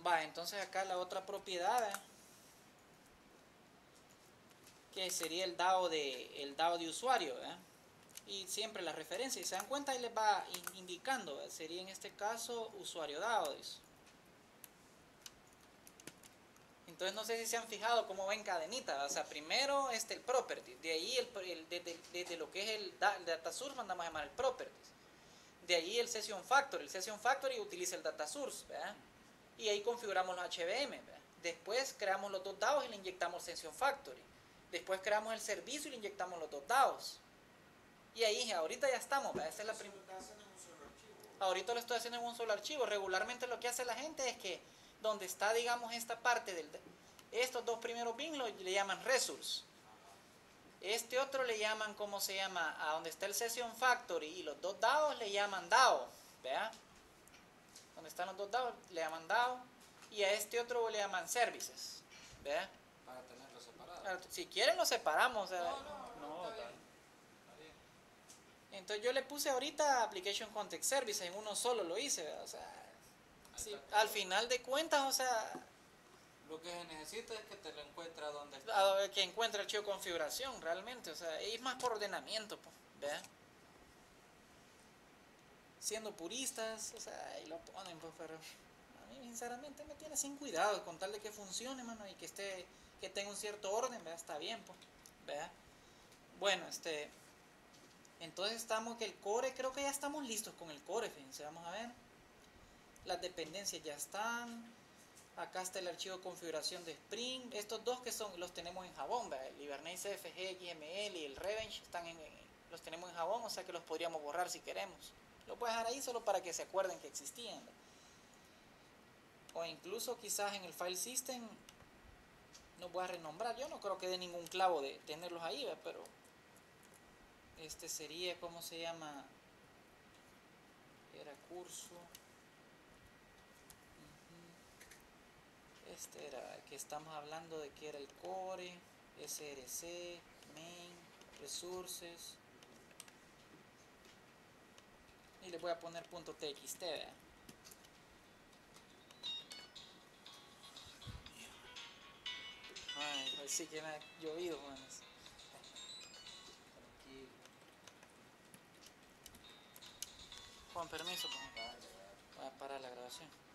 Va, entonces acá la otra propiedad, que sería el DAO de usuario, y siempre la referencia, y se dan cuenta ahí les va indicando, sería en este caso usuario DAO. Entonces no sé si se han fijado cómo va en cadenita, o sea, primero el property, de ahí desde lo que es el data source mandamos a llamar el properties, de ahí el session factory utiliza el data source, ¿verdad? Y ahí configuramos los HVM, ¿verdad? Después creamos los dos DAOs y le inyectamos session factory, después creamos el servicio y le inyectamos los dos DAOs, y ahí ahorita ya estamos, ¿verdad? Esa es la ahorita lo estoy haciendo en un solo archivo. Regularmente lo que hace la gente es que donde está, digamos, esta parte estos dos primeros bins le llaman resource. Este otro le llaman, ¿cómo se llama? A donde está el session factory y los dos DAOs le llaman DAO, ¿vea? Donde están los dos DAOs le llaman DAO, y a este otro le llaman services, ¿vea? Para tenerlos separados. Si quieren los separamos, o sea, no, está bien. Entonces yo le puse ahorita Application Context Services, en uno solo lo hice, ¿verdad? O sea, sí, al final de cuentas, o sea, lo que se necesita es que te lo encuentre donde está. que encuentre el archivo de configuración realmente, o sea, es más por ordenamiento, pues, ¿verdad? Siendo puristas, o sea, ahí lo ponen, pues, pero a mí sinceramente me tiene sin cuidado, con tal de que funcione, mano, y que tenga un cierto orden, ¿verdad? Está bien, pues, ¿verdad? Bueno, entonces estamos que el core, creo que ya estamos listos con el core, fíjense, vamos a ver. Las dependencias ya están. Acá está el archivo de configuración de Spring. Estos dos que los tenemos en Jabón, ¿verdad? El Hibernate CFG, XML y el Revenge los tenemos en Jabón, o sea que los podríamos borrar si queremos. Lo puedo dejar ahí solo para que se acuerden que existían, ¿verdad? O incluso quizás en el file system no voy a renombrar. Yo no creo que dé ningún clavo de tenerlos ahí, ¿verdad? Pero sería, ¿cómo se llama? Era curso. Era que estamos hablando de que era el core, src, main, resources. Y le voy a poner .txt, ¿verdad? Ay, pues sí que me ha llovido, manos. Con permiso, pues. Voy a parar la grabación.